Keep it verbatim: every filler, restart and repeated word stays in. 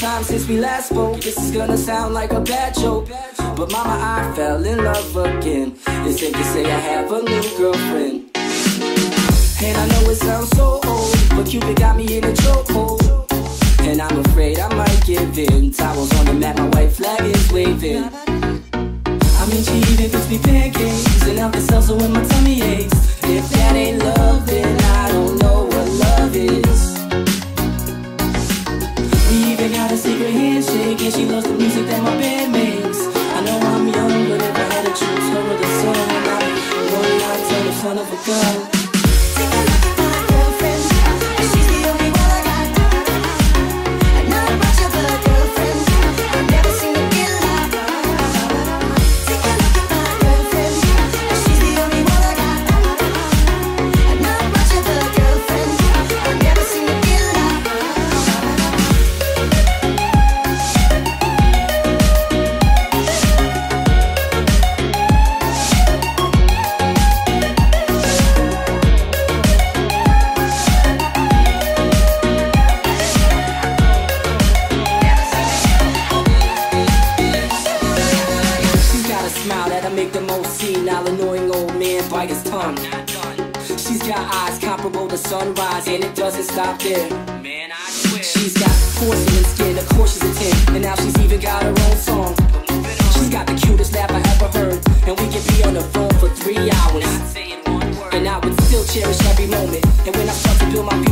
time since we last spoke. This is gonna sound like a bad joke, but mama, I fell in love again. It's safe to say I have a new girlfriend. And I know it sounds so old, but Cupid got me in a chokehold. And I'm afraid I might give in. Towels on the mat, my white flag is waving. I mean, she even fixed me pancakes, and now it's also when my tummy aches. If that ain't love, then I don't know what love is. We even got a secret handshake, and she loves the music that my band makes. I know I'm young, but if I had to choose her or the sun, I'd be one night tell the son of a gun. Take a look at my girlfriend, and she's the only one I got. And not much of a girlfriend, I've never seen a kid like her. Take a look at my girlfriend, and she's the only one I got. And not much of a girlfriend, I've never seen a kid like her. Smile that'll make the most senile, annoying old man bite his tongue. She's got eyes comparable to sunrise, and it doesn't stop there. Man, I swear. She's got porcelain skin, of course she's a ten, and now she's even got her own song. She's got the cutest laugh I ever heard, and we can be on the phone for three hours. And I would still cherish every moment. And when I start to build my